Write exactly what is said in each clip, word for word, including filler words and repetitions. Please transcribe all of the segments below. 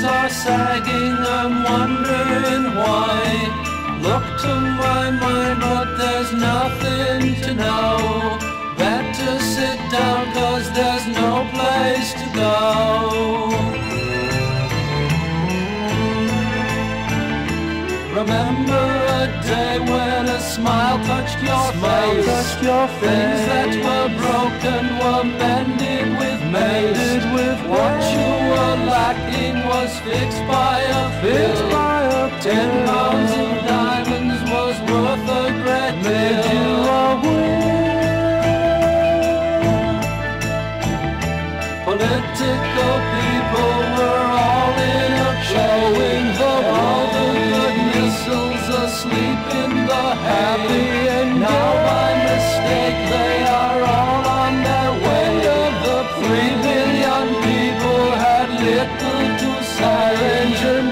are sagging, I'm wondering why. Look to my mind, but there's nothing to know. Better sit down, cause there's no place to go. Remember a day when a smile touched your face. Touched your face. Things that were broken were mended with mace. Mended with what you were lacking was fixed by a fixed by a Ten pounds of diamonds was worth a great deal. Made you a Political people were all in a showing the world the good missiles asleep in the happy and now by mistake they are all on their way. The three billion people had little to say. Engine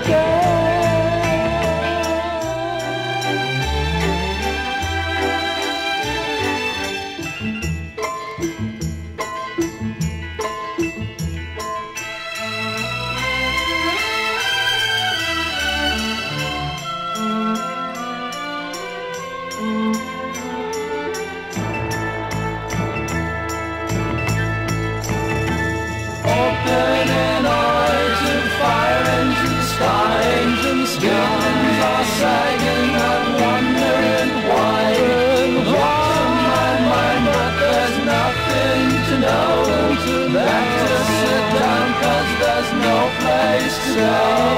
Skins are sagging, I'm wondering why. Look to my mind, but there's nothing to know. Better sit down, cause there's no place to go.